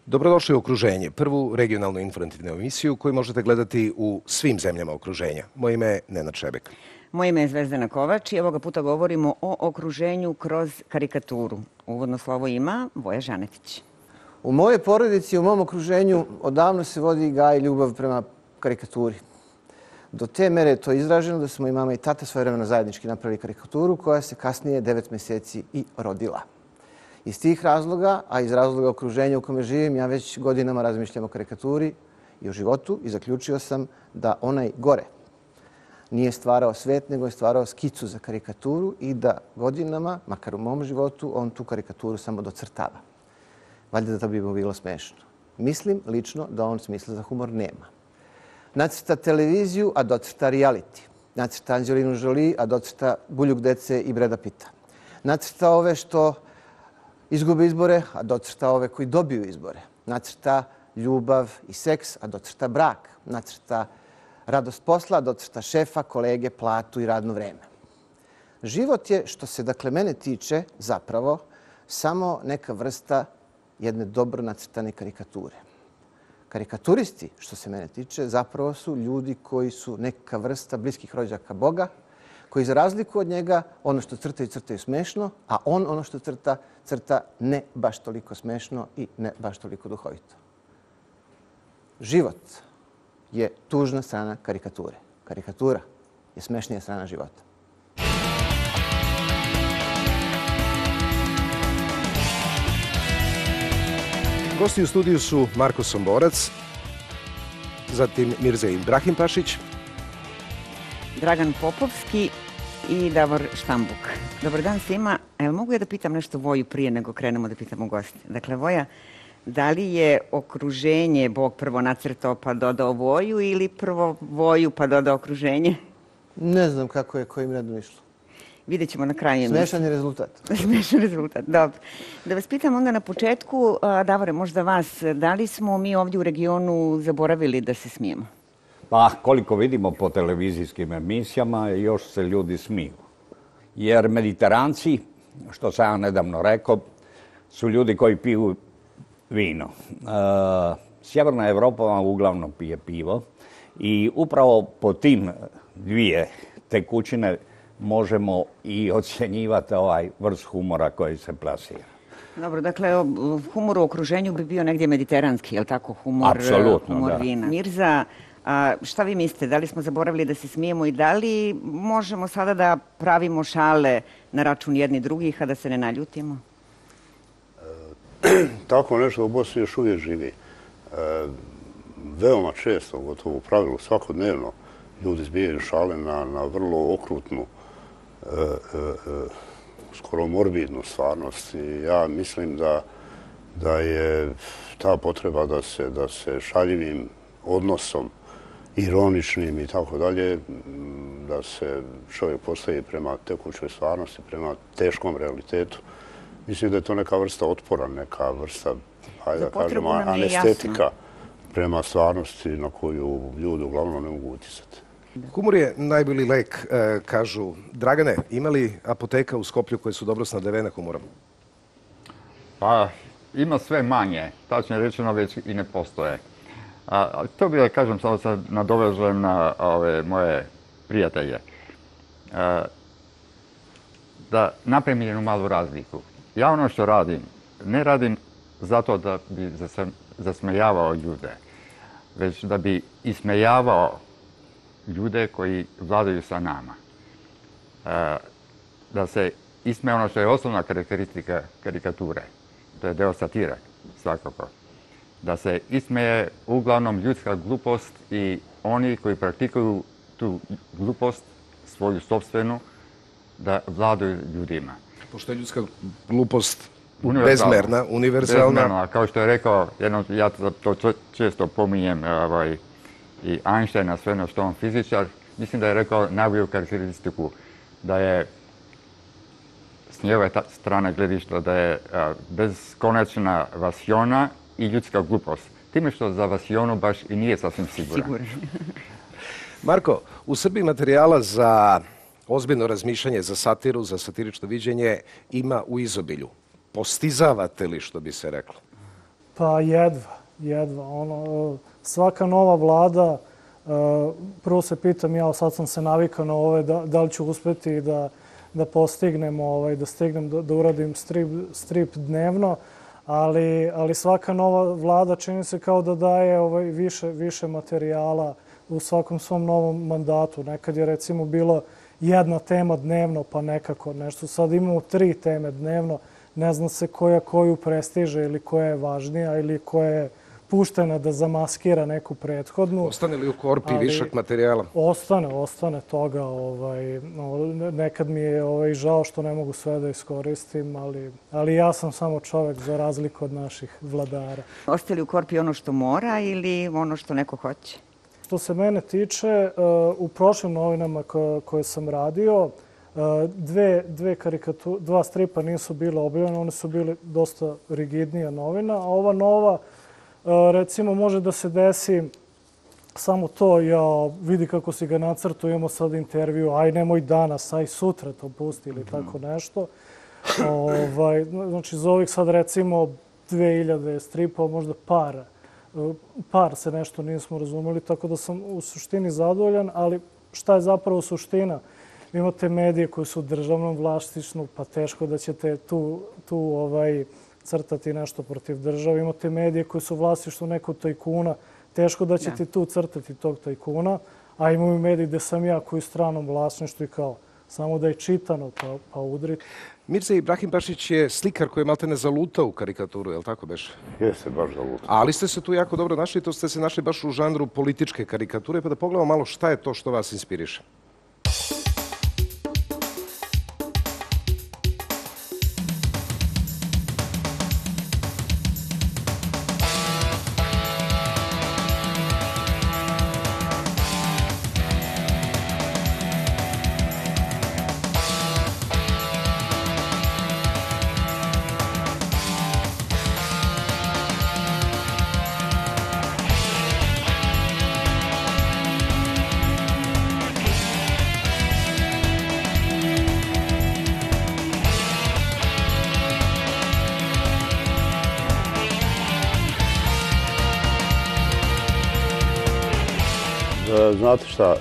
Dobrodošli u Okruženje, prvu regionalnu informativnu emisiju koju možete gledati u svim zemljama okruženja. Moje ime je Nenad Šebek. Moje ime je Zvezdana Kovač i ovoga puta govorimo o okruženju kroz karikaturu. Uvodno slovo ima Voja Žanetić. U mojoj porodici, u mom okruženju, odavno se vodi gaji ljubav prema karikaturi. Do te mere je to izraženo da smo i mama i tata svojevremeno zajednički napravili karikaturu koja se kasnije 9 mjeseci i rodila. Iz tih razloga, a iz razloga okruženja u kome živim, ja već godinama razmišljam o karikaturi i o životu i zaključio sam da onaj gore nije stvarao svet, nego je stvarao skicu za karikaturu i da godinama, makar u mom životu, on tu karikaturu samo docrtava. Valjda da to bi mu bilo smešno. Mislim lično da on smisla za humor nema. Nacrta televiziju, a docrta reality. Nacrta Anđelinu Jolie, a docrta Buljuk dece i Breda Pitta. Nacrta ove što izgube izbore, a docrta ove koji dobiju izbore. Nacrta ljubav i seks, a docrta brak. Nacrta radost posla, a docrta šefa, kolege, platu i radno vreme. Život je, što se dakle mene tiče, zapravo samo neka vrsta jedne dobro nacrtane karikature. Karikaturisti, što se mene tiče, zapravo su ljudi koji su neka vrsta bliskih rođaka Boga, koji za razliku od njega ono što crtaju smešno, a on ono što crta ne baš toliko smešno i ne baš toliko duhovito. Život je tužna strana karikature. Karikatura je smešnija strana života. Gosti u studiju su Marko Somborac, zatim Mirza Ibrahim Pašić, Dragan Popovski i Davor Štambuk. Dobar dan svima. Evo, mogu ja da pitam nešto Voju prije nego krenemo da pitamo goste? Dakle, Voja, da li je okruženje Bog prvo nacrtao pa dodao Voju ili prvo Voju pa dodao okruženje? Ne znam kako je kojim redom išlo. Vidjet ćemo na kraju. Smešan je rezultat. Smešan rezultat, dobro. Da vas pitam onda na početku, Davore, možda vas, da li smo mi ovdje u regionu zaboravili da se smijemo? Pa, koliko vidimo po televizijskim emisijama, još se ljudi smiju. Jer Mediteranci, što sam ja nedavno rekao, su ljudi koji piju vino. Sjeverna Evropa uglavnom pije pivo i upravo po tim dvije tekućine možemo i ocjenjivati ovaj vrst humora koji se plasira. Dobro, dakle, humor u okruženju bi bio negdje mediteranski, je li tako? Humor, apsolutno, humor da. Vina. Mirza, šta vi mislite? Da li smo zaboravili da se smijemo i da li možemo sada da pravimo šale na račun jedni drugih, a da se ne naljutimo? Tako nešto u Bosni još uvijek živi. Veoma često, gotovo u pravilu, svakodnevno, ljudi zbijaju šale na vrlo okrutnu, skoro morbidnu stvarnost. I ja mislim da je ta potreba da se šaljivim odnosom, ironičnim i tako dalje, da se čovjek postavi prema tekućoj stvarnosti, prema teškom realitetu. Mislim da je to neka vrsta otpora, neka vrsta, hajde da kažemo, anestetika prema stvarnosti na koju ljudi uglavnom ne mogu utjecati. Humor je najbolji lek, kažu. Dragane, ima li apoteka u Skoplju koje su dobro snadevene humorom? Pa, ima sve manje. Tačno rečeno već i ne postoje. To bi da kažem, samo sad nadovežem na ove moje prijatelje. Da napravim jednu malu razliku. Ja ono što radim, ne radim zato da bi zasmejavao ljude, već da bi ismejavao ljude koji vladaju sa nama. Da se ismeje ono što je osnovna karakteristika karikature. To je deo satire, svakako. Da se ismeje uglavnom ljudska glupost i oni koji praktikuju tu glupost, svoju sopstvenu, da vladaju ljudima. Pošto je ljudska glupost bezmerna, univerzalna. Kao što je rekao, ja to često pominjem i Einsteina, sve ono što on fizičar, mislim da je rekao najbolju karakteristiku, da je s njegove strane gledišta, da je beskonačna vasiona i ljudska glupost. Time što za vasionu baš i nije sasvim siguran. Marko, u Srbiji materijala za ozbiljno razmišljanje, za satiru, za satirično viđenje ima u izobilju. Postizavate li, što bi se reklo? Pa jedva. Svaka nova vlada, prvo se pitam ja, sad sam se navikao na ove, da li ću uspeti da postignem, da stignem da uradim strip dnevno, ali svaka nova vlada čini se kao da daje više materijala u svakom svom novom mandatu. Nekad je recimo bilo jedna tema dnevno, pa nekako nešto. Sad imamo 3 teme dnevno, ne zna se koja koju prestiže ili koja je važnija ili koja je puštena da zamaskira neku prethodnu. Ostane li u korpi višak materijala? Ostane toga. Nekad mi je žao što ne mogu sve da iskoristim, ali ja sam samo čovek za razliku od naših vladara. Ostaje li u korpi ono što mora ili ono što neko hoće? Što se mene tiče, u prošlim novinama koje sam radio, dva stripa nisu bile objavljene, one su bile dosta rigidnija novina, a ova nova, recimo, može da se desi samo to, vidi kako si ga nacrtao, imamo sad intervju, aj nemoj danas, aj sutra to pusti ili tako nešto. Znači, za ovih sad recimo 2000 stripa, možda par se nešto nismo razumeli, tako da sam u suštini zadovoljan, ali šta je zapravo suština? Imate medije koji su u državnom vlasništvu, pa teško da ćete tu crtati nešto protiv države. Imate medije koji su u vlasništvu nekog tajkuna, teško da ćete tu crtati tog tajkuna, a imamo i mediji gde sam ja koji je u stranom vlasništvu i kao samo da je čitano pa udriti. Mirza Ibrahim Bašić je slikar koji je maltene zalutao u karikaturu, je li tako beše? Jeste baš zalutao. Ali ste se tu jako dobro našli, to ste se našli baš u žanru političke karikature, pa da pogledamo malo šta je to što vas inspiriše. Znate šta,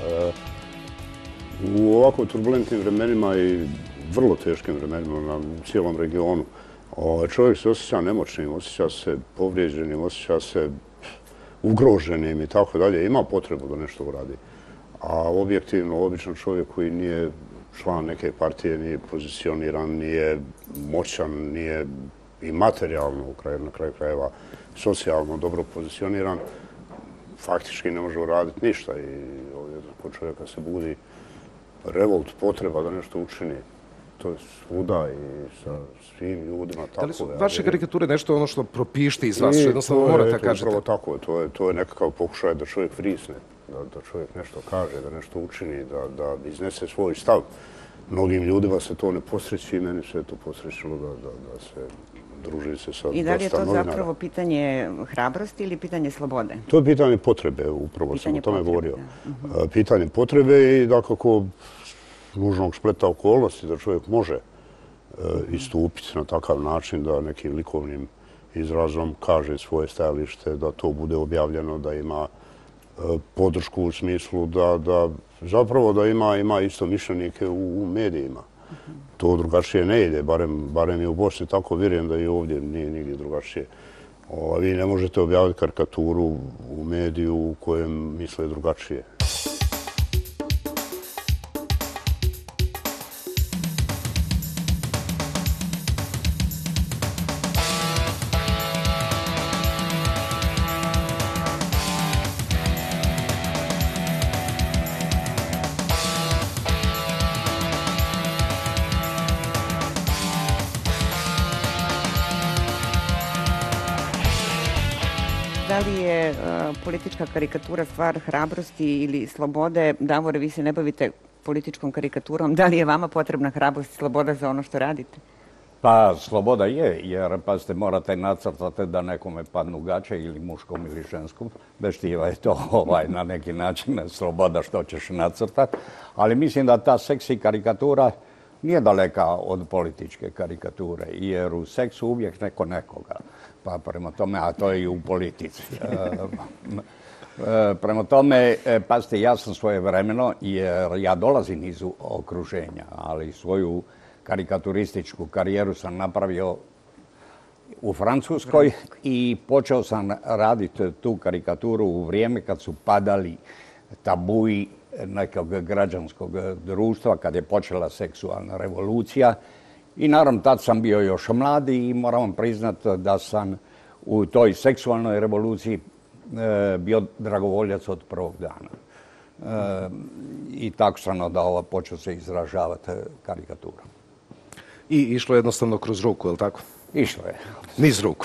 u ovako turbulentnim vremenima i vrlo teškim vremenima na cijelom regionu, čovjek se osjeća nemoćnim, osjeća se povrijeđenim, osjeća se ugroženim i tako dalje. Ima potrebu da nešto uradi. A objektivno, običan čovjek koji nije član neke partije, nije pozicioniran, nije moćan, nije i materijalno na kraju krajeva socijalno dobro pozicioniran, faktički ne može uraditi ništa i ovdje kod čovjeka se budi revolt, potreba da nešto učini. To je svuda i sa svim ljudima tako. Da li su vaše karikature nešto ono što propište iz vas, što jednostavno morate kažete? Upravo tako, to je nekakav pokušaj da čovjek vrisne, da čovjek nešto kaže, da nešto učini, da iznese svoj stav. Mnogim ljudima se to ne posreći i meni se to posrećilo da se druži se sa dosta novinara. I da li je to zapravo pitanje hrabrosti ili pitanje slobode? To je pitanje potrebe, upravo sam o tome govorio. Pitanje potrebe i dakako nužnog spleta okolnosti da čovjek može istupiti na takav način da nekim likovnim izrazom kaže svoje stajalište, da to bude objavljeno, da ima podršku u smislu da zapravo da ima istomišljenike u medijima. To drugačije ne ide, barem i u Bosni, tako vjerujem da i ovdje nije nigdje drugačije. Vi ne možete objaviti karikaturu u mediju u kojem misle drugačije. Da li je politička karikatura stvar hrabrosti ili slobode? Davore, vi se ne bavite političkom karikaturom. Da li je vama potrebna hrabrost i sloboda za ono što radite? Pa, sloboda je, jer pazite, morate nacrtati da nekome padnu gaće ili muškom ili ženskom. Bez štiva je to na neki način sloboda što ćeš nacrtati. Ali mislim da ta seksi karikatura nije daleka od političke karikature, jer u seksu uvijek neko nekoga. Pa prema tome, a to je i u politici. Prema tome, pazite, ja sam svojevremeno, jer ja dolazim iz okruženja, ali svoju karikaturističku karijeru sam napravio u Francuskoj i počeo sam raditi tu karikaturu u vrijeme kad su padali tabuji nekog građanskog društva, kad je počela seksualna revolucija. I naravno, tad sam bio još mladi i moram vam priznati da sam u toj seksualnoj revoluciji bio dragovoljac od prvog dana. I tako sam onda počeo se izražavati karikaturom. I išlo jednostavno kroz ruku, je li tako? Išlo je. Niz ruku.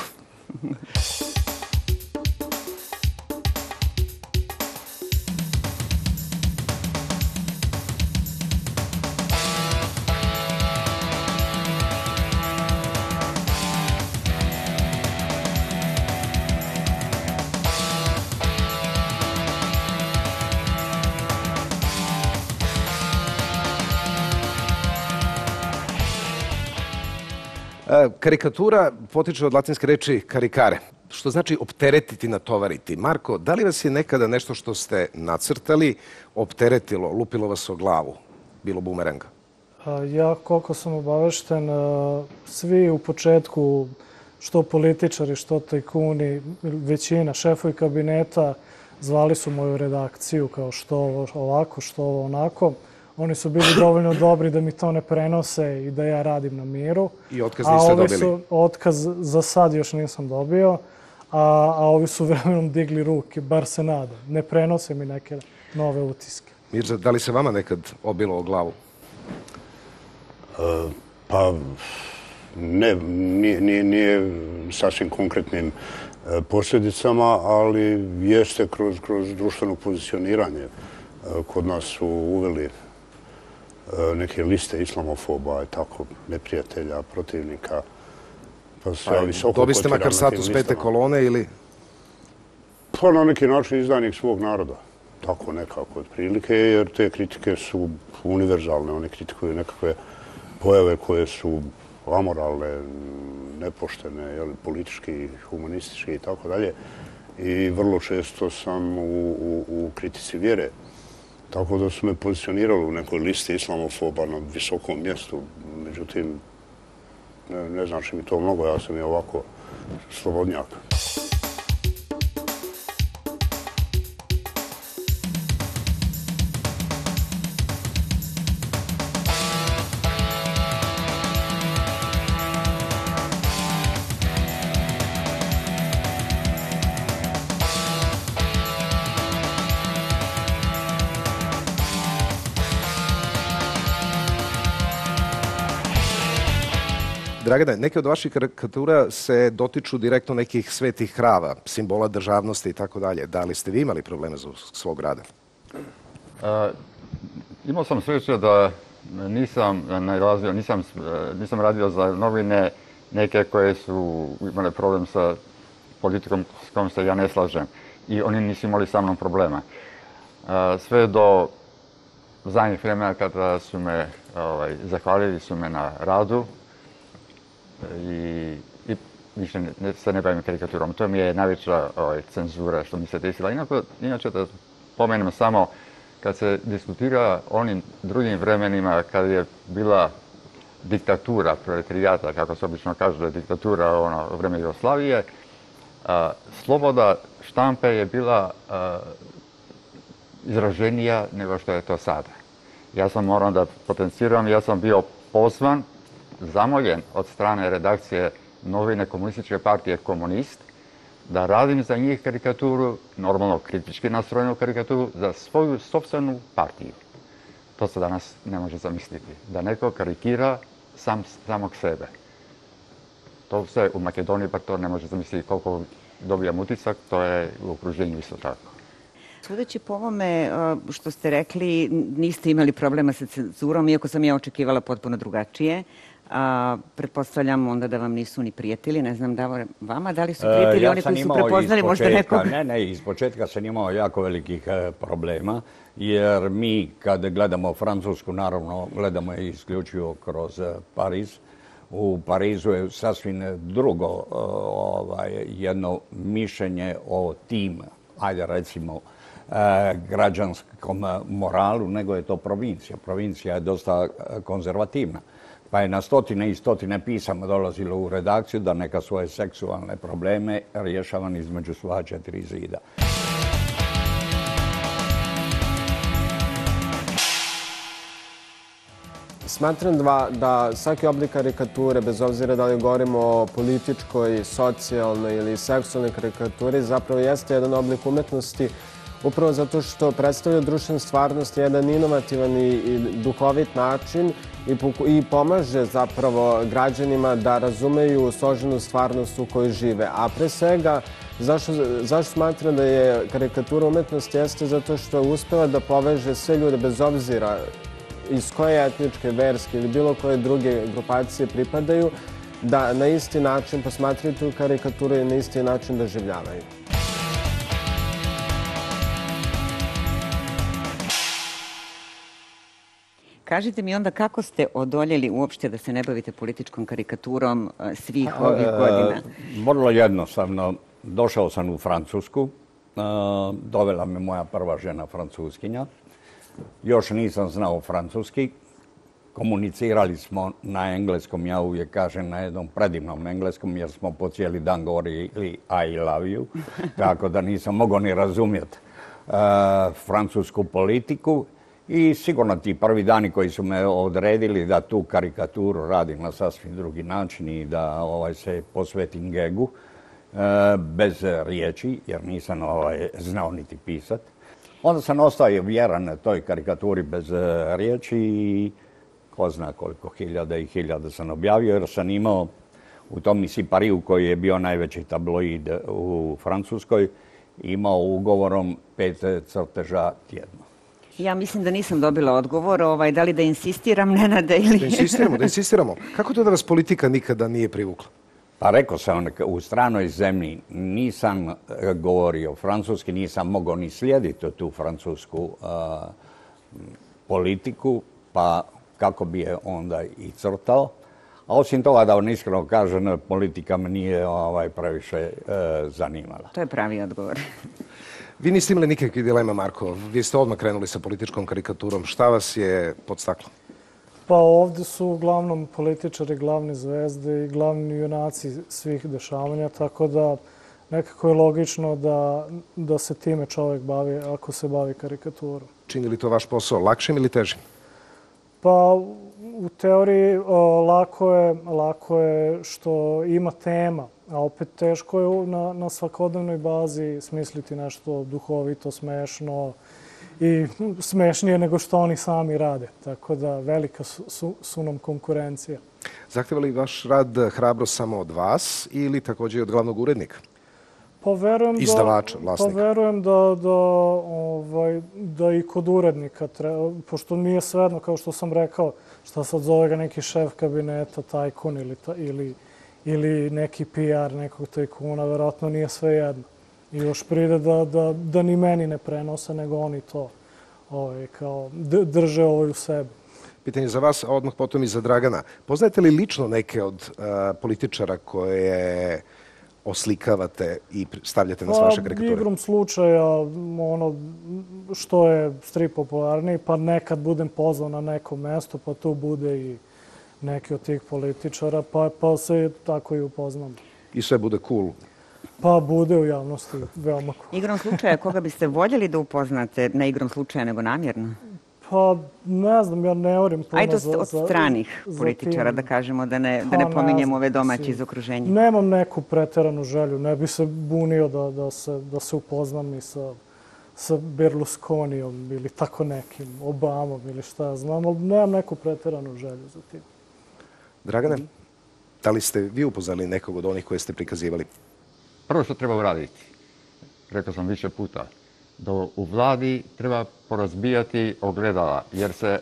Karikatura potiče od latinske reči caricare, što znači opteretiti, natovariti. Marko, da li vas je nekada nešto što ste nacrtali opteretilo, lupilo vas o glavu, bilo bumeranga? Ja, koliko sam obavešten, svi u početku, što političari, što tajkuni, većina, šefovi kabineta, zvali su moju redakciju kao što ovo ovako, što ovo onako. Oni su bili dovoljno dobri da mi to ne prenose i da ja radim na miru. I otkaz niste dobili? Otkaz za sad još nisam dobio, a ovi su vremenom digli ruke, bar se nadam. Ne prenose mi neke nove utiske. Mirza, da li se vama nekad obilo o glavu? Pa ne, nije sasvim konkretnim posljedicama, ali jeste kroz društveno pozicioniranje. Kod nas su uveli neke liste islamofoba i tako, neprijatelja, protivnika. Pa se ja visoko dobiste makar status pete kolone ili? Pa na neki način izdajnik svog naroda. Tako nekako otprilike, jer te kritike su univerzalne. Oni kritikuju nekakve pojave koje su amoralne, nepoštene, politički, humanistički i tako dalje. I vrlo često sam u kritici vjere. Tako da su me pozicionirali u nekoj listi islamofoba na visokom mjestu. Međutim, ne znači mi to mnogo, ja sam i ovako slobodnjak. Dragane, neke od vaših karikatura se dotiču direktno nekih svetih krava, simbola državnosti i tako dalje. Da li ste vi imali probleme zbog svog rada? Imao sam sreće da nisam radio za novine neke koje su imale problem sa politikom s kojom se ja ne slažem. I oni nisu imali sa mnom problema. Sve do zadnjih vremena kada su me zahvalili su me na radu, i više se ne bavim karikaturom. To mi je najveća cenzura što mi se desila. Inače da pomenem samo kad se diskutira o onim drugim vremenima kad je bila diktatura proletarijata, kako se obično kaže da je diktatura u vreme Jugoslavije, sloboda štampe je bila izraženija nego što je to sada. Ja sam moram da potenciram, ja sam bio pozvan, zamoljen od strane redakcije novine Komunističke partije Komunist da radim za njih karikaturu, normalno kritički nastrojenu karikaturu, za svoju sopstvenu partiju. To se danas ne može zamisliti. Da neko karikira samog sebe. To se u Makedoniji pa to ne može zamisliti koliko dobijam utisak, to je u okruženju isto tako. Sudeći po ovome što ste rekli, niste imali problema sa cenzurom, iako sam ja očekivala potpuno drugačije. Pretpostavljam onda da vam nisu ni prijatelji, ne znam vama, da li su prijatelji oni koji su prepoznali možda nekog? Ne, iz početka sam imao jako velikih problema, jer mi kad gledamo Francusku, naravno gledamo je isključivo kroz Pariz, u Parizu je sasvim drugo jedno mišljenje o tim, ajde recimo, građanskom moralu, nego je to provincija. Provincija je dosta konzervativna. Pa je na stotine i stotine pisama dolazilo u redakciju da neka svoje seksualne probleme rješavan između svoja 4 zida. Smatram da svaki oblik karikature, bez obzira da li govorimo o političkoj, socijalnoj ili seksualnoj karikaturi, zapravo jeste jedan oblik umetnosti upravo zato što predstavlja društvenu stvarnost, jedan inovativan i duhovit način i pomaže zapravo građanima da razumeju složenu stvarnost u kojoj žive. A pre svega, zašto smatram da je karikatura umetnost jeste zato što uspeva da poveže sve ljude bez obzira iz koje etničke, verske ili bilo koje druge grupacije pripadaju, da na isti način posmatraju tu karikaturu i na isti način doživljavaju. Kažite mi onda kako ste odoljeli uopšte da se ne bavite političkom karikaturom svih ovih godina? Vrlo jednostavno. Došao sam u Francusku. Dovela me moja prva žena francuskinja. Još nisam znao francuski. Komunicirali smo na engleskom, ja uvijek kažem na jednom predivnom engleskom, jer smo po cijeli dan govorili I love you, tako da nisam mogao ni razumjeti francusku politiku. I sigurno ti prvi dani koji su me odredili da tu karikaturu radim na sasvim drugi način i da se posvetim gegu bez riječi, jer nisam znao niti pisat. Onda sam ostao vjeran toj karikaturi bez riječi i ko zna koliko hiljada i hiljada sam objavio, jer sam imao u tom Misi Pariju, koji je bio najveći tabloid u Francuskoj, imao ugovorom 5 crteža tjedno. Ja mislim da nisam dobila odgovor. Da li da insistiram, Nenade, ili... Da insistiramo. Kako to da vas politika nikada nije privukla? Pa rekao sam, u stranoj zemlji nisam govorio francuski, nisam mogao ni slijediti tu francusku politiku, pa kako bi je onda i crtao. A osim toga, da vam iskreno kažem, politika me nije previše zanimala. To je pravi odgovor. Vi niste imali nikakvih dilema, Marko. Vi ste odmah krenuli sa političkom karikaturom. Šta vas je podstaklo? Pa ovdje su uglavnom političari glavne zvezde i glavni junaci svih dešavanja, tako da nekako je logično da se time čovjek bavi ako se bavi karikaturom. Čini li to vaš posao lakšim ili težim? Pa u teoriji lako je što ima tema, a opet teško je na svakodnevnoj bazi smisliti nešto duhovito, smešno i smešnije nego što oni sami rade. Tako da velika su nam konkurencija. Zahteva li vaš rad hrabrost samo od vas ili također i od glavnog urednika? Izdavača, vlasnika? Pa verujem da i kod urednika treba, pošto nije svejedno, kao što sam rekao, šta sad zove ga neki šef kabineta, tajkun ili neki PR nekog tajkuna, verovatno nije svejedno. I još pride da ni meni ne prenose, nego oni to kao drže u sebi. Pitanje za vas, a odmah potom i za Dragana. Poznajete li lično neke od političara koje oslikavate i stavljate na vaše karikature? Igrom slučaja, što je strip popularniji, pa nekad budem pozvan na neko mesto, pa tu bude i neki od tih političara, pa se tako i upoznam. I sve bude cool? Pa bude u javnosti veoma cool. Igrom slučaja, koga biste voljeli da upoznate, ne igrom slučaja, nego namjerno? Pa ne znam, ja ne vorim puno Ajde od stranih političara, da kažemo, da ne pominjemo ove domaće iz okruženja. Nemam neku preteranu želju, ne bi se bunio da se upoznam i sa Berlusconijom ili tako nekim, Obamom ili šta ja znam, ali nemam neku preteranu želju za tim. Dragane, da li ste vi upoznali nekog od onih koje ste prikazivali? Prvo što treba uraditi, rekao sam više puta, da u vladi treba porazbijati ogledala, jer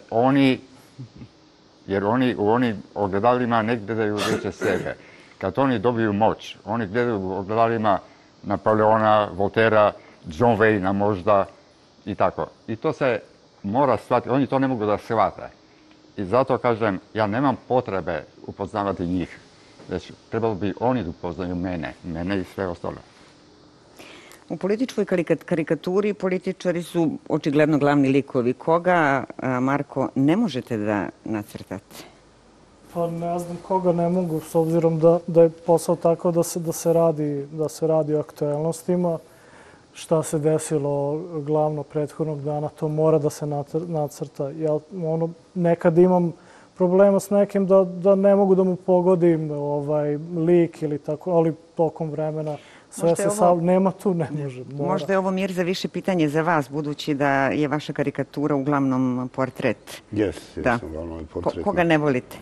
oni u onim ogledalima ne gledaju veće sebe. Kad oni dobiju moć, oni gledaju u ogledalima Napoleona, Voltera, John Wayne možda i tako. I to se mora shvatiti, oni to ne mogu da shvate. I zato kažem, ja nemam potrebe upoznavati njih, već trebalo bi oni da upoznaju mene i sve ostalo. U političkoj karikaturi političari su očigledno glavni likovi. Koga, Marko, ne možete da nacrtate? Pa ne znam koga ne mogu, s obzirom da je posao tako da se radi o aktuelnostima. Šta se desilo glavno prethodnog dana, to mora da se nacrta. Ja nekad imam problema s nekim da ne mogu da mu pogodim lik ili tako, ali tokom vremena sve se nema tu, ne može. Možda je ovo, Mirza, više pitanje za vas, budući da je vaša karikatura uglavnom portret. Jesam uglavnom i portret. Koga ne volite?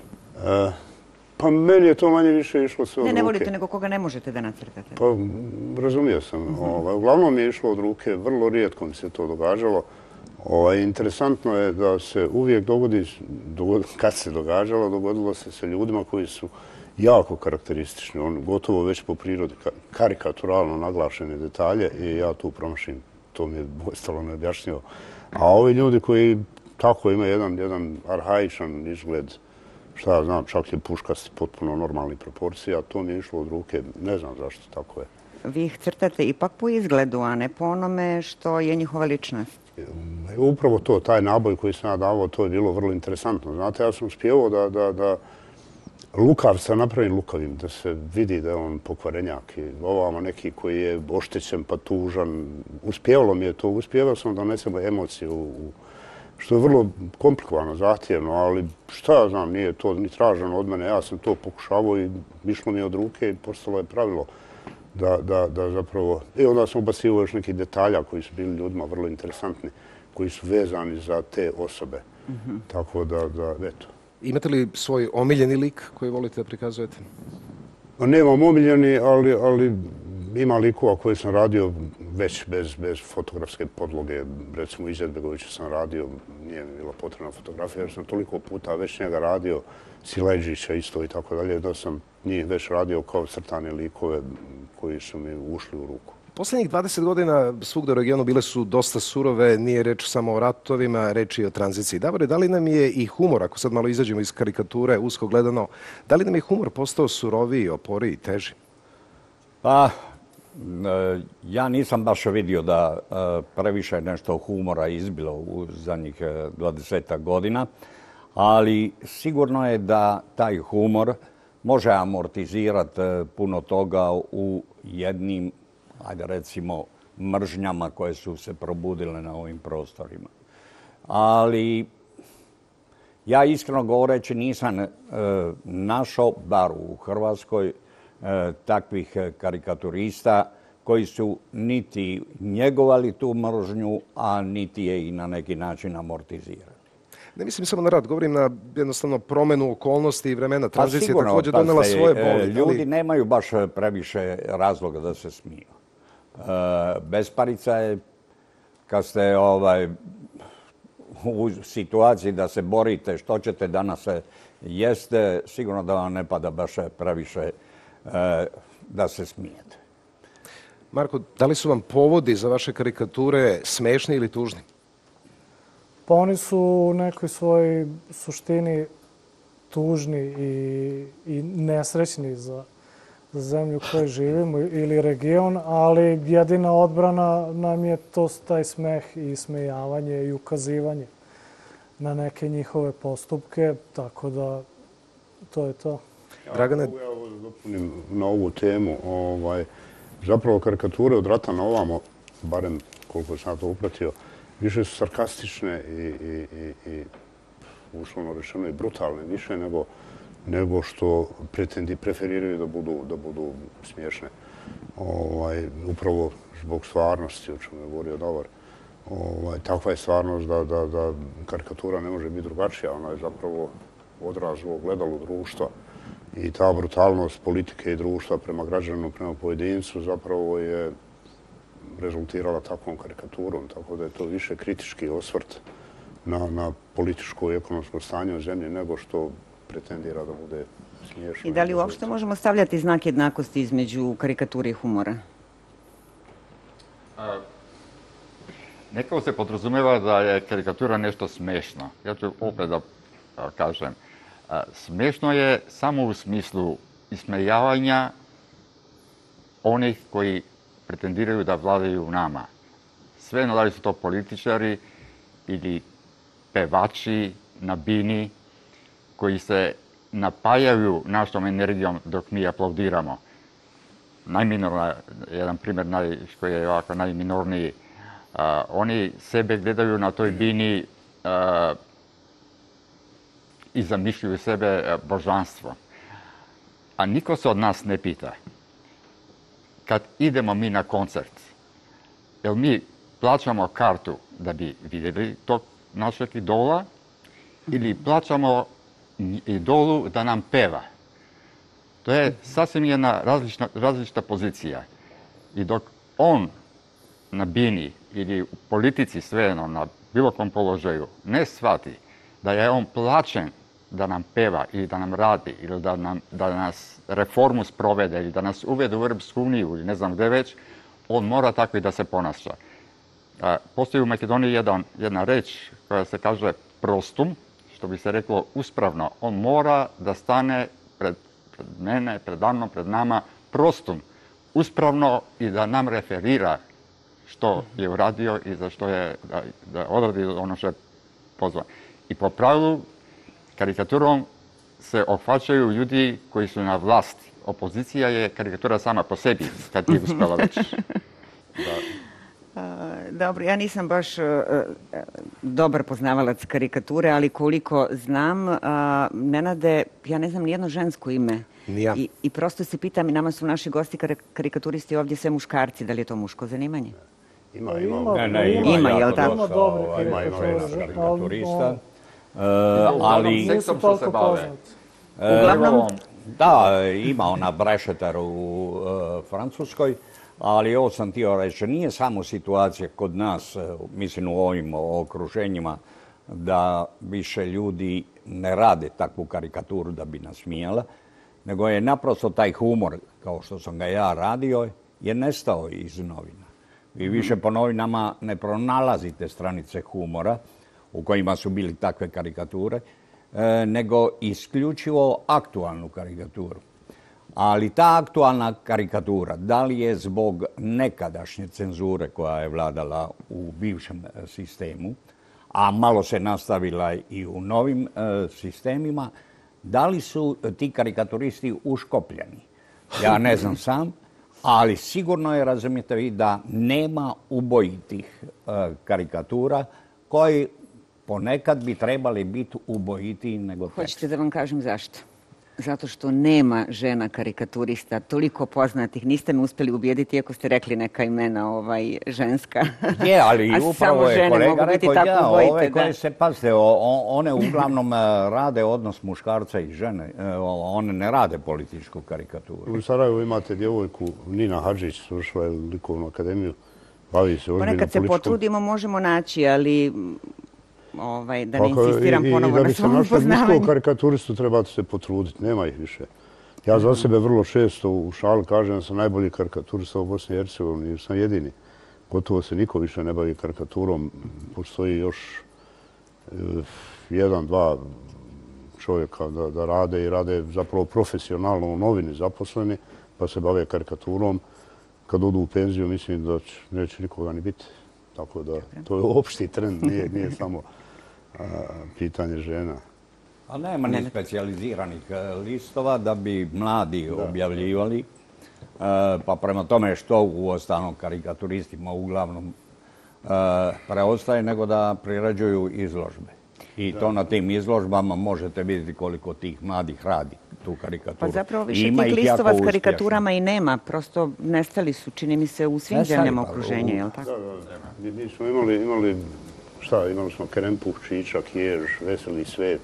Pa meni je to manje više išlo sve od ruke. Ne volite, nego koga ne možete da nacrtate? Pa razumio sam. Uglavnom mi je išlo od ruke, vrlo rijetko mi se to događalo. Interesantno je da se uvijek kad se događalo, dogodilo se sa ljudima koji su jako karakteristični, gotovo već po prirodi karikaturalno naglašene detalje i ja tu promašim, to mi je ostalo neobjašnjivo. A ovi ljudi koji tako imaju jedan arhaičan izgled, šta ja znam, čak je puškast potpuno normalnih proporcija, to mi je išlo od ruke, ne znam zašto tako je. Vi ih crtate ipak po izgledu, a ne po onome što je njihova ličnost. Upravo to, taj naboj koji sam ja davao, to je bilo vrlo interesantno. Znate, ja sam uspjevao da lukavca napravim lukavim, da se vidi da je on pokvarenjak i ovamo neki koji je oštećen pa tužan. Uspjevalo mi je to, uspjevao sam da unesem emocije što je vrlo komplikovano, zahtjevno, ali šta ja znam, nije to ni traženo od mene. Ja sam to pokušavao i išlo mi je od ruke i postalo je pravilo da zapravo... I onda sam ubacio još nekih detalja koji su bili ljudima vrlo interesantni, koji su vezani za te osobe. Tako da, eto. Imate li svoj omiljeni lik koji volite da prikazujete? Nemam omiljeni, ali ima likova koje sam radio već bez fotografske podloge. Recimo Izetbegovića sam radio, nije mi bila potrebna fotografija, jer sam toliko puta već njega radio, Sileđića isto i tako dalje, da sam njih već radio kao crtane likove koji su mi ušli u ruku. Poslednjih 20 godina svugde u regionu bile su dosta surove, nije reč samo o ratovima, reč i o tranziciji. Davore, da li nam je i humor, ako sad malo izađemo iz karikature, usko gledano, da li nam je humor postao suroviji, oporiji, teži? Pa, ja nisam baš vidio da previše nešto humora izbilo u zadnjih 20 godina, ali sigurno je da taj humor može amortizirati puno toga u jednim, ajde recimo, mržnjama koje su se probudile na ovim prostorima. Ali ja iskreno govoreći nisam našao, bar u Hrvatskoj, takvih karikaturista koji su niti njegovali tu mržnju, a niti je i na neki način amortizirali. Ne mislim samo na rat, govorim na jednostavno promenu okolnosti i vremena. Tranzicija je također donela svoje boli. Ljudi nemaju baš previše razloga da se smiju. Besparica je kad ste u situaciji da se borite što ćete danas jeste, sigurno da vam ne pada baš previše da se smijete. Marko, da li su vam povodi za vaše karikature smešni ili tužni? Pa oni su u nekoj svojoj suštini tužni i nesrećni za zemlju u kojoj živimo ili region, ali jedina odbrana nam je taj smeh i smejavanje i ukazivanje na neke njihove postupke, tako da to je to. Dragane? Ja dopunim na ovu temu. Zapravo karikature od rata na ovamo, barem koliko sam to upratio, više su sarkastične i uslovno rečeno i brutalne više nego što preferiraju da budu smiješne. Upravo zbog stvarnosti, o čemu je govorio Davor. Takva je stvarnost da karikatura ne može biti drugačija. Ona je zapravo odraz u ogledalu društva. I ta brutalnost politike i društva prema građanu, prema pojedincu zapravo je rezultirala takvom karikaturom. Tako da je to više kritički osvrt na političko i ekonomsko stanje u zemlji nego što pretendira da bude smiješno. I da li uopšte možemo stavljati znak jednakosti između karikature i humora? Nekako se podrazumijeva da je karikatura nešto smešno. Ja ću opet da kažem. Smiješno je samo u smislu ismejavanja onih koji pretendiraju da vladaju nama. Svejedno da li su to političari ili pevači na bini koji se napajaju našom energijom dok mi aplaudiramo. Jedan primjer koji je ovako najminorniji. Oni sebe gledaju na toj bini i zamišljaju sebe božanstvo. A niko se od nas ne pita, kad idemo mi na koncert, jel mi plaćamo kartu da bi vidjeli tog našeg idola ili plaćamo idolu da nam peva? To je sasvim jedna različita pozicija. I dok on na bini ili u politici svejedno na bilo kom položaju ne shvati da je on plaćen da nam peva ili da nam radi ili da nas reformu sprovede ili da nas uvede u Europsku uniju ili ne znam gdje već, on mora tako i da se ponaša. Postoji u Makedoniji jedna reč koja se kaže prostum, što bi se reklo uspravno. On mora da stane pred mene, pred nama prostum, uspravno i da nam referira što je uradio i za što je da odradi ono što je pozvan. I po pravilu karikaturom se ohvaćaju ljudi koji su na vlasti. Opozicija je karikatura sama po sebi, kad je uspjela već. Dobro, ja nisam baš dobar poznavalac karikature, ali koliko znam, Nenade, ja ne znam nijedno žensko ime. Nija. I prosto se pitam, i nama su naši gosti karikaturisti ovdje sve muškarci, da li je to muško zanimanje? Ima. Ima, jel tako? Ima dobre karikaturista. Ali Seksom što se bave. Uglavnom, da, ima ona Brešetar u Francuskoj, ali ovo sam htio reći, nije samo situacija kod nas, mislim u ovim okruženjima, da više ljudi ne rade takvu karikaturu da bi nasmijala, nego je naprosto taj humor, kao što sam ga ja radio, je nestao iz novina. Vi više po novinama ne pronalazite stranice humora u kojima su bili takve karikature, nego isključivo aktualnu karikaturu. Ali ta aktualna karikatura, da li je zbog nekadašnje cenzure koja je vladala u bivšem sistemu, a malo se nastavila i u novim sistemima, da li su ti karikaturisti uškopljeni? Ja ne znam sam, ali sigurno je, razumijete vi, da nema ubojitih karikatura koji ponekad bi trebali biti ubojitiji nego tekst. hoćete da vam kažem zašto? Zato što nema žena karikaturista, toliko poznatih. Niste me uspjeli ubijediti, iako ste rekli neka imena ženska. Je, ali upravo je kolega rekao, ove koje se, pazite, one uglavnom rade odnos muškarca i žene. One ne rade političku karikaturu. U Sarajevu imate djevojku, Nina Hadžić, završila je likovnu akademiju, bavi se ozbiljno političkom. Ponekad se potrudimo, možemo naći, ali da ne insistiram ponovo na svom upoznavanju. Da biste našli muškog karikaturistu trebate se potruditi, nema ih više. Ja za sebe vrlo često u šali kažem da sam najbolji karikaturista u Bosni i Hercegovini, jer sam jedini. Gotovo se niko više ne bavi karikaturom. Postoji još jedan, dva čovjeka da rade i rade zapravo profesionalno u novini zaposleni, pa se bave karikaturom. Kad odu u penziju mislim da neće nikoga ni biti. Tako da to je opšti trend, nije samo pitanje žena. A nema ni specijaliziranih listova da bi mladi objavljivali. Pa prema tome što u ostalom karikaturistima uglavnom preostaje nego da prirađuju izložbe. I to na tim izložbama možete vidjeti koliko tih mladih radi tu karikaturu. Pa zapravo više tih listova s karikaturama i nema. Prosto nestali su, čini mi se, u svim zemljama okruženja, je li tako? Da. Mi smo imali smo Krempuh, Čičak, Jež, Veseli svet.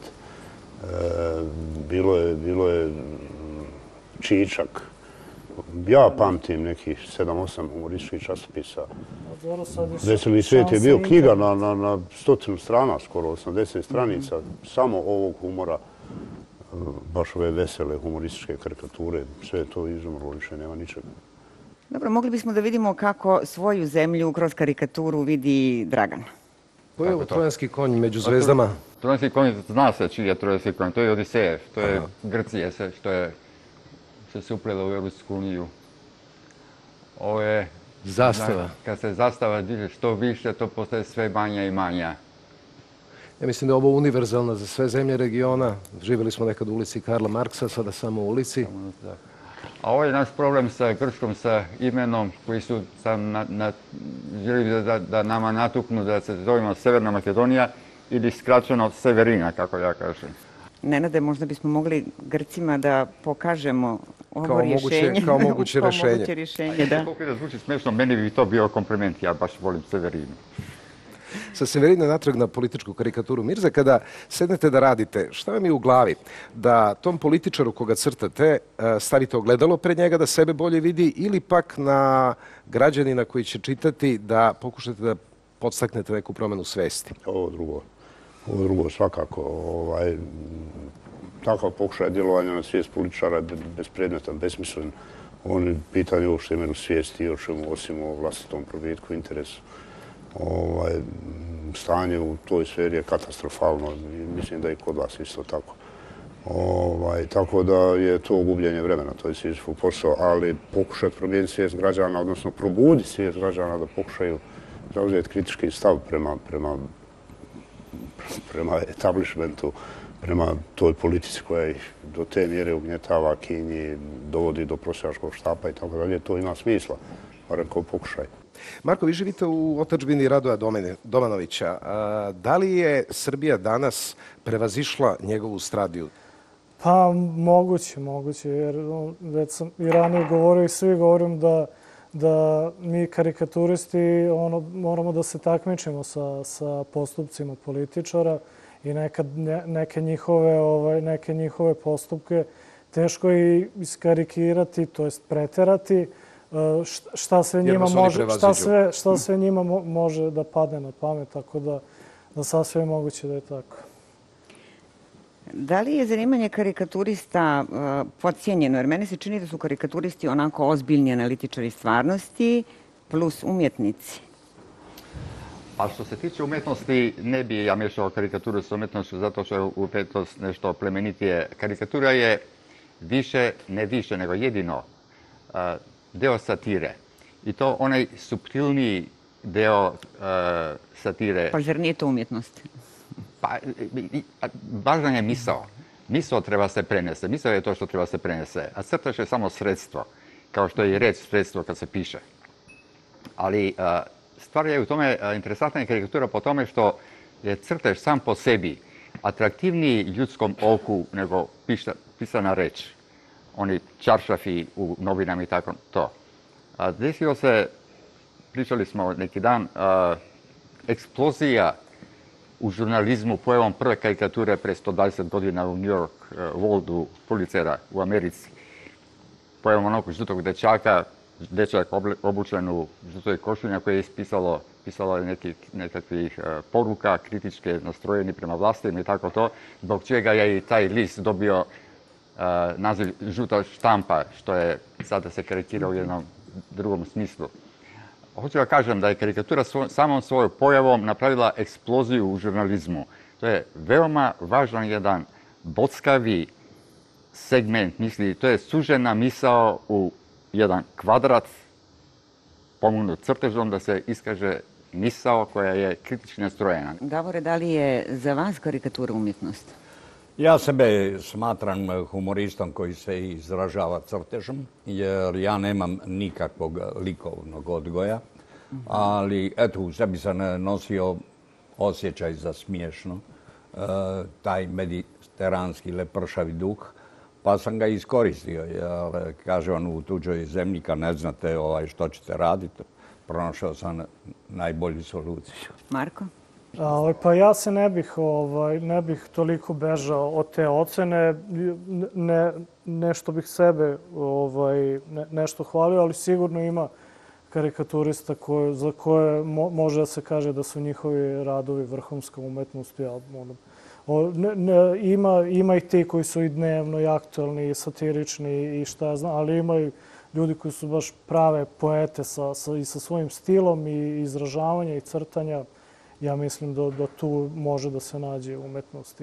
Bilo je Čičak. Ja pamtim nekih 7-8 humorističkih časopisa. Veseli svet je bio knjiga na 100 strana, skoro 80 stranica, samo ovog humora, baš ove vesele humorističke karikature. Sve je to izumrlo, više nema ničega. Dobro, mogli bismo da vidimo kako svoju zemlju kroz karikaturu vidi Dragan. To je trojanski konj među zvezdama. Trojanski konj zna se čiji je trojanski konj, to je Odisejev, to je Grcije što je se uplelo u Europsku uniju. Ovo je... Zastava. Kad se zastava diže što više, to postaje sve manja i manja. Ja mislim da je ovo univerzalno za sve zemlje regiona. Živjeli smo nekad u ulici Karla Marksa, sada samo u ulici. A ovo je naš problem sa Grčkom, sa imenom koji su želi da nama natuknu da se zovemo Severna Makedonija ili skraćeno Severina, kako ja kažem. Nenade, možda bismo mogli Grcima da pokažemo ovo rješenje. Kao moguće rješenje. Da. Koliko da zvuči smiješno, meni bi to bio kompliment, ja baš volim Severinu. Sa Severine natrag na političku karikaturu. Mirza, kada sednete da radite, šta vam je u glavi? Da tom političaru koga crtate stavite ogledalo pred njega da sebe bolje vidi ili pak na građanina koji će čitati da pokušate da podstaknete neku promjenu svesti? Ovo drugo svakako. Takav pokušaj djelovanja na svijest političara je bespredmetan, besmislen. Oni pitanje uopšte imaju svijesti i o čemu osim o vlastitom probitku, interesu. Stanje u toj sferi je katastrofalno i mislim da i kod vas isto tako. Tako da je to gubljenje vremena, to je Sizifov posao, ali pokušati promijeniti svijest građana, odnosno probuditi svijest građana da pokušaju zauzeti kritički stav prema establishmentu, prema toj politici koja ih do te mjere ugnjetava, kinji, dovodi do prosjačkog štapa i tako dalje, to ima smisla, barem kao pokušaj. Marko, vi živite u otadžbini Radoja Domanovića. Da li je Srbija danas prevazišla njegovu stradiju? Pa moguće, jer već sam i ranije govorio i svi govorim da mi karikaturisti moramo da se takmičimo sa postupcima političara i nekad neke njihove postupke teško je iskarikirati, to jest preterati. Šta sve njima može da padne na pamet, tako da sasvim je moguće da je tako. Da li je zanimanje karikaturista podcijenjeno? Jer meni se čini da su karikaturisti onako ozbiljni analitičari stvarnosti plus umjetnici. Pa što se tiče umjetnosti, ne bi ja miješao karikaturu s umjetnošću zato što je umjetnost nešto plemenitije. Karikatura je ne više, nego jedino deo satire. I to onaj suptilniji deo satire. Pa zar nije to umjetnost? Pa, važna je misao. Misao treba se prenese. Misao je to što treba se prenese. A crtaš je samo sredstvo. Kao što je i reč sredstvo kad se piše. Ali stvar je u tome, interesantna je karikatura po tome što je crtež sam po sebi atraktivniji ljudskom oku nego pisana reč. Oni čaršafi u novinama i tako to. Desio se, pričali smo neki dan, eksplozija u žurnalizmu pojavom prve karikature pre 120 godina u New York Worldu Pulitzera u Americi. Pojavom onog žutog dečak obučen u žutoj košulji koji je pisalo nekakvih poruka, kritičke nastrojeni prema vlastima i tako to, zbog čega je i taj list dobio naziv žuta štampa, što je sada se karikira u jednom drugom smislu. Hoću da kažem da je karikatura samom svojom pojavom napravila eksploziju u žurnalizmu. To je veoma važan jedan bockavi segment misli. To je sužena misao u jedan kvadrat pomognut crtežom da se iskaže misao koja je kritički nastrojena. Davore, da li je za vas karikatura umjetnost? Ja sebe smatram humoristom koji se izražava crtežom, jer ja nemam nikakvog likovnog odgoja, ali eto, u sebi sam nosio osjećaj za smiješno, taj mediteranski lepršavi duh, pa sam ga iskoristio, jer kaže on u tuđoj zemlji kad ne znate što ćete raditi, pronašao sam najbolju soluciju. Marko? Pa ja se ne bih toliko bežao od te ocene. Nešto bih sebe nešto hvalio, ali sigurno ima karikaturista za koje može da se kaže da su njihovi radovi vrhunska umetnost. Ima i ti koji su i dnevno, i aktualni, i satirični, i šta ja znam, ali ima i ljudi koji su baš prave poete i sa svojim stilom i izražavanja i crtanja. ja mislim da tu može da se nađe umetnosti.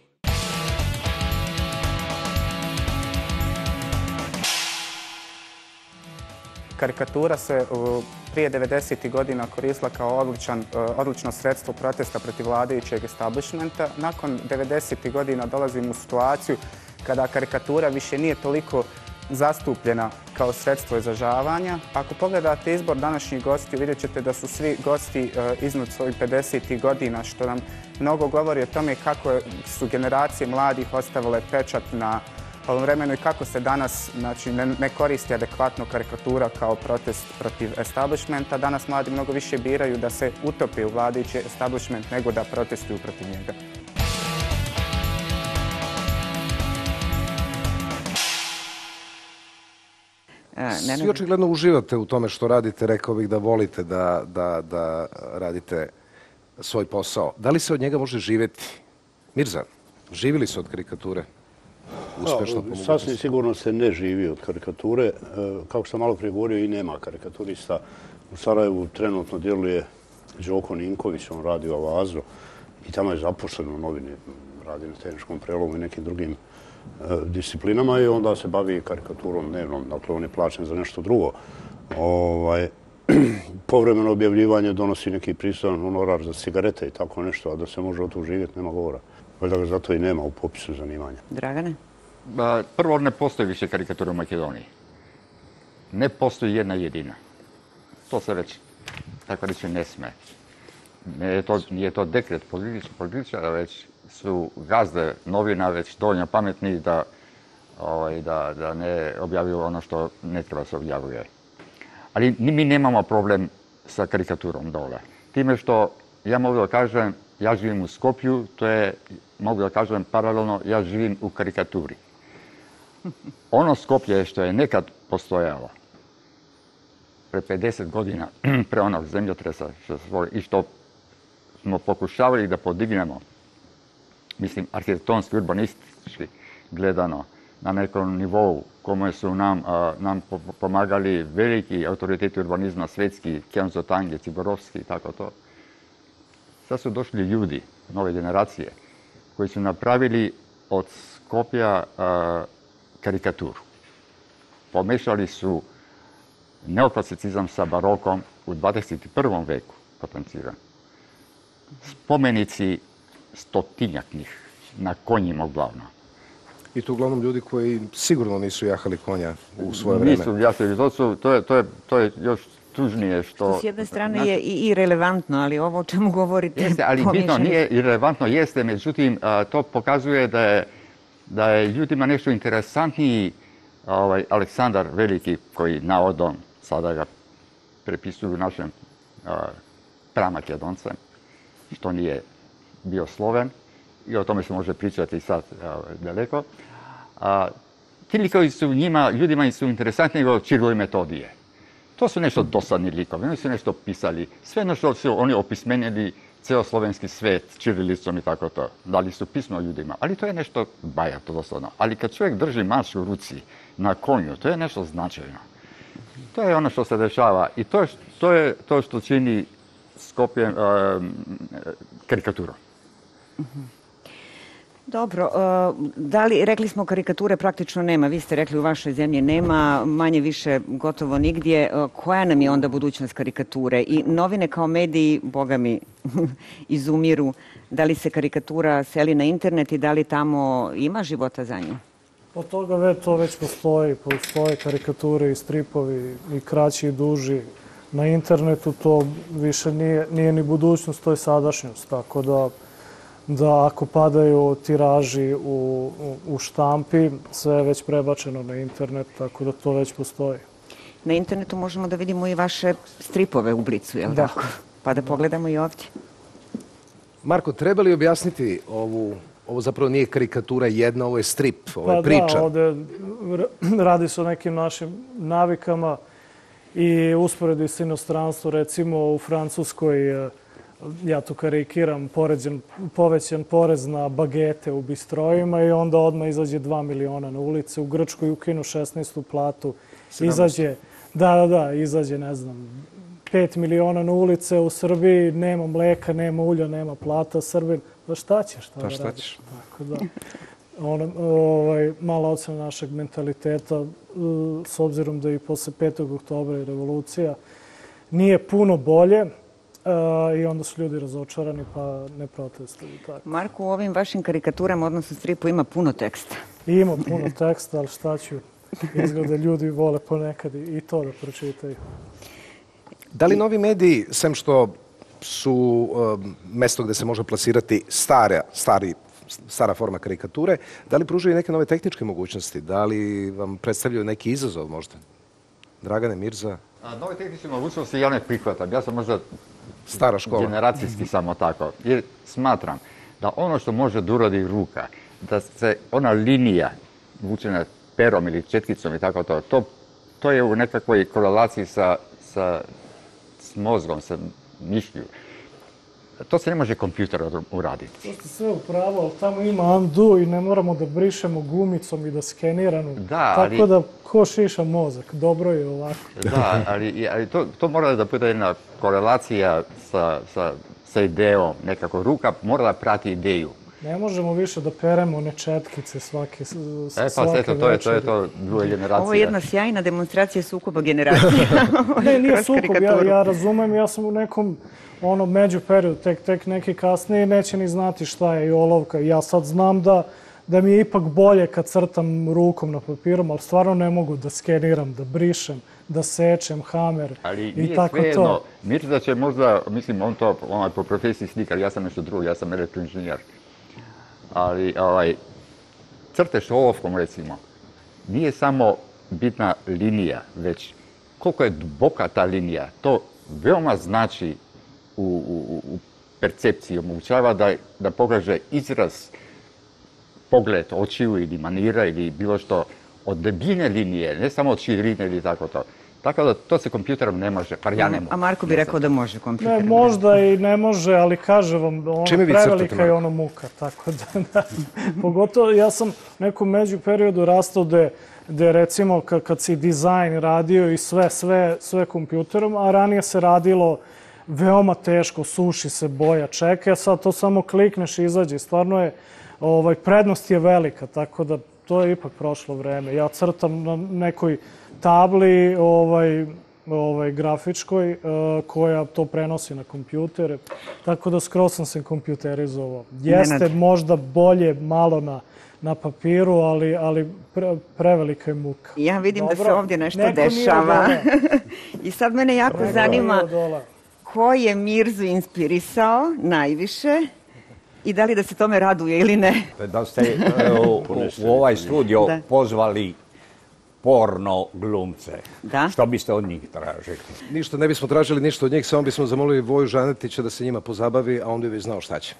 Karikatura se prije 90. godina koristila kao odlično sredstvo protesta protiv vladajućeg establishmenta. Nakon 90. godina dolazimo u situaciju kada karikatura više nije toliko zastupljena kao sredstvo izražavanja. Ako pogledate izbor današnjih gostiju, vidjet ćete da su svi gosti iznad svojih 50. godina, što nam mnogo govori o tome kako su generacije mladih ostavile pečat na ovom vremenu i kako se danas ne koristi adekvatno karikatura kao protest protiv establishmenta. Danas mladi mnogo više biraju da se utope u vladajući establishment nego da protestuju protiv njega. Svi očigledno uživate u tome što radite, rekao bih da volite da radite svoj posao. Da li se od njega može živjeti? Mirza, živili se od karikature? Sasvim sigurno se ne živi od karikature. Kako sam malo prije govorio, i nema karikaturista. U Sarajevu trenutno djeluje Đoko Ninković, on radi u Avazu i tamo je zaposlen u novini, radi na tehničkom prelomu i nekim drugim disciplinama i onda se bavi karikaturom dnevnom. Dakle, on je plaćen za nešto drugo. Povremeno objavljivanje donosi neki pristojan honorar za cigarete i tako nešto, a da se može od toga živjeti, nema govora. Valjda ga zato i nema u popisu zanimanja. Dragane? Prvo, ne postoji više karikatura u Makedoniji. Ne postoji jedna jedina. To se već, tako reći, ne sme. Nije to dekret političara, već su gazde novina već dovoljno pametni da ne objavljuju ono što ne treba se objavljuje. Ali mi nemamo problem sa karikaturom dole. Time što ja mogu da kažem, ja živim u Skopju, to je, mogu da kažem paralelno, ja živim u karikaturi. Ono Skopje što je nekad postojalo, pre 50 godina, pre onog zemljotresa i što smo pokušavali da podignemo, mislim, arhitektonski, urbanistički gledano, na nekom nivou kome su nam pomagali veliki autoriteti urbanizma, svetski, Kenzo Tange, Ciborovski i tako to. Sad su došli ljudi, nove generacije, koji su napravili od Skopja karikaturu. Pomešali su neoklasicizam sa barokom u 21. veku potenciran. Spomenici stotinjak njih na konjima uglavnom. I to uglavnom ljudi koji sigurno nisu jahali konja u svoje vreme. Nisu jahali, to je još tužnije što... S jedne strane je i relevantno, ali ovo o čemu govorite... Jeste, ali bitno nije irelevantno, jeste, međutim, to pokazuje da je ljudima nešto interesantniji Aleksandar Veliki, koji navodom sada ga prepisuju našem pramakedoncem, što nije bio Sloven, i o tome se može pričati sad daleko. Ti likovi su ljudima su interesantni nego Čirilo i Metodije. To su nešto dosadni likovi, oni su nešto pisali. Sve ono što su oni opismenili ceo slovenski svet, čirilicom i tako to. Dali su pismo ljudima, ali to je nešto bajato dosadno. Ali kad čovjek drži mač u ruci na konju, to je nešto značajno. To je ono što se dešava i to je to što čini Skopje karikaturom. Dobro, da li, rekli smo karikature praktično nema, vi ste rekli u vašoj zemlji nema, manje više gotovo nigdje. Koja nam je onda budućnost karikature? I novine kao mediji, boga mi, izumiru. Da li se karikatura seli na internet i da li tamo ima života za nju? Od toga to već postoji. Postoje karikature i stripovi i kraći i duži. Na internetu to više nije ni budućnost, to je sadašnjost. Tako da ako padaju tiraži u štampi, sve je već prebačeno na internet, tako da to već postoji. Na internetu možemo da vidimo i vaše stripove u Blicu, je li tako? Pa da pogledamo i ovdje. Marko, treba li objasniti ovo zapravo nije karikatura jedna, ovo je strip, ovo je priča? Pa da, ovdje radi se o nekim našim navikama i usporedi s inostranstvom, recimo u Francuskoj, ja to karikiram, povećan porez na bagete u bistrojima i onda odmah izađe 2 miliona na ulice. U Grčkoj ukinu 16. platu. Izađe, izađe, ne znam, 5 miliona na ulice u Srbiji, nema mleka, nema ulja, nema plata, Srbin. Pa šta ćeš? Pa šta ćeš? Tako da, mala ocena našeg mentaliteta, s obzirom da i posle 5. oktobra i revolucija, nije puno bolje i onda su ljudi razočarani pa ne protestuju. Marko, u ovim vašim karikaturama, odnosno stripu, ima puno teksta. Ima puno teksta, ali šta ću? Izgleda ljudi vole ponekad i to da pročitaju. Da li novi mediji, sem što su mesto gde se može plasirati stara forma karikature, da li pružaju neke nove tehničke mogućnosti? Da li vam predstavljaju neki izazov možda? Dragane, Mirza? Nove tehničke mogućnosti ja ne prihvatam. Ja sam možda stara škola. Generacijski samo tako. Jer smatram da ono što može da uradi ruka, da se ona linija vučena perom ili četkicom i tako to je u nekakvoj korelaciji sa mozgom, sa mišlju. To se ne može kompjuter uraditi. To ste sve upravo, ali tamo ima undo i ne moramo da brišemo gumicom i da skeniramo. Tako da ko šiša mozak, dobro je ovako. Da, ali to mora da bude jedna korelacija sa idejom. Nekako ruka mora da prati ideju. Ne možemo više da peremo one četkice svake večeri. To je to druga generacija. Ovo je jedna sjajna demonstracija sukoba generacija. Ne, nije sukob, ja razumem, ja sam u nekom među periodu, tek neki kasnije neće ni znati šta je i olovka. Ja sad znam da mi je ipak bolje kad crtam rukom na papirom, ali stvarno ne mogu da skeniram, da brišem, da sečem, hamer i tako to. Ali nije svejedno. Mirza će možda, mislim, on je po profesiji slikar, ja sam nešto drugo, ja sam elektroinženjer. Ali crteš olovkom, recimo, nije samo bitna linija, već koliko je duboka ta linija. To veoma znači u percepciji, omogućava da pokaže izraz, pogled očiju ili manira ili bilo što od debljine linije, ne samo od širine ili tako to. Tako da to se kompjuterom ne može, par ja ne mogu. A Marko bi rekao da može kompjuterom. Ne, možda i ne može, ali kaže vam, prevelika je ono muka, tako da. Pogotovo, ja sam u nekom među periodu rastao gde recimo kad si dizajn radio i sve kompjuterom, a ranije se radilo veoma teško, suši se boja, čeka, a sad to samo klikneš i izađe. Stvarno je, prednost je velika, tako da to je ipak prošlo vreme. Ja crtam na nekoj tabli grafičkoj koja to prenosi na kompjutere, tako da skroz sam se kompjuterizovao. Jeste možda bolje malo na papiru, ali prevelika je muka. Ja vidim da se ovdje nešto dešava. I sad mene jako zanima ko je Mirzu inspirisao najviše i da li da se tome raduje ili ne. Da ste u ovaj studio pozvali porno glumce. Što biste od njih tražili? Ništa ne bismo tražili ništa od njih, samo bismo zamolili Voju Žanetića da se njima pozabavi, a onda bi znao šta će.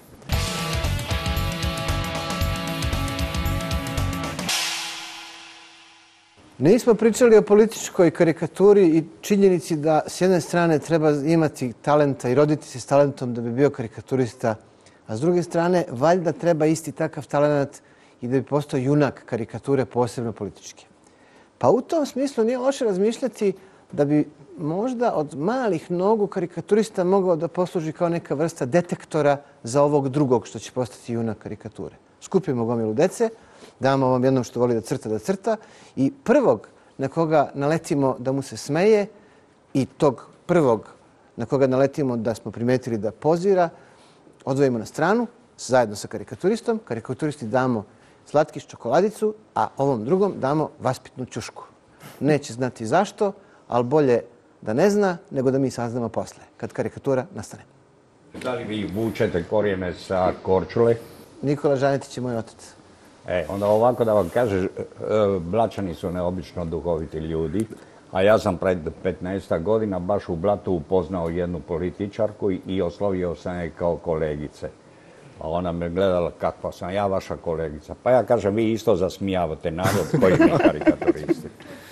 Nismo pričali o političkoj karikaturi i činjenici da s jedne strane treba imati talenta i roditi se s talentom da bi bio karikaturista, a s druge strane valjda treba isti takav talent i da bi postao junak karikature, posebno političke. Pa u tom smislu nije loše razmišljati da bi možda od malih nogu karikaturista mogao da posluži kao neka vrsta detektora za ovog drugog što će postati junak karikature. Skupimo gomilu dece, damo vam jednom što voli da crta i prvog na koga naletimo da mu se smeje i tog prvog na koga naletimo da smo primetili da pozira, odvojimo na stranu zajedno sa karikaturistom. Karikaturisti damo slatkiš, čokoladicu, a ovom drugom damo vaspitnu ćušku. Neće znati zašto, ali bolje da ne zna nego da mi saznamo posle, kad karikatura nastane. Da li vi vučete korijene sa Korčule? Nikola Žanetić je moj otac. Onda ovako da vam kaže, Blačani su neobično duhoviti ljudi, a ja sam pred 15 godina baš u Blatu upoznao jednu političarku i oslovio sam je kao kolegice. A ona me gledala kakva sam ja vaša kolegica. Pa ja kažem, vi isto zasmijavate narod koji mi karikaturisti.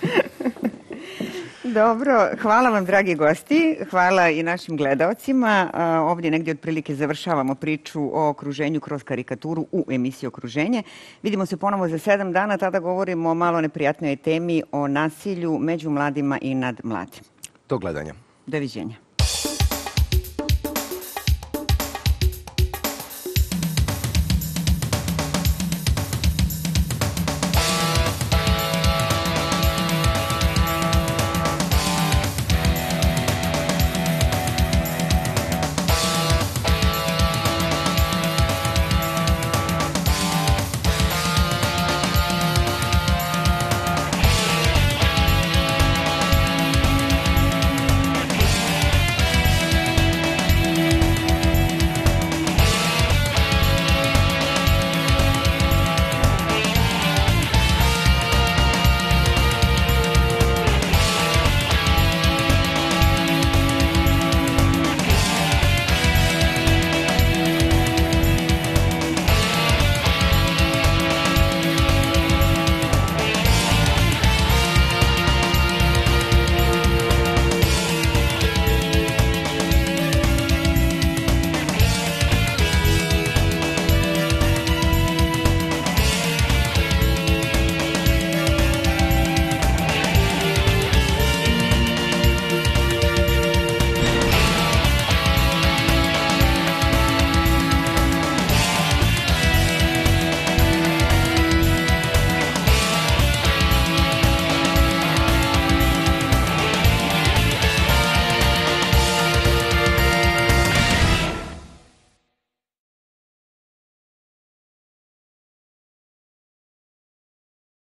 Dobro, hvala vam dragi gosti, hvala i našim gledaocima. Ovdje negdje otprilike završavamo priču o okruženju kroz karikaturu u emisiji Okruženje. Vidimo se ponovo za 7 dana, tada govorimo o malo neprijatnoj temi o nasilju među mladima i nad mladim. Do gledanja. Doviđenja.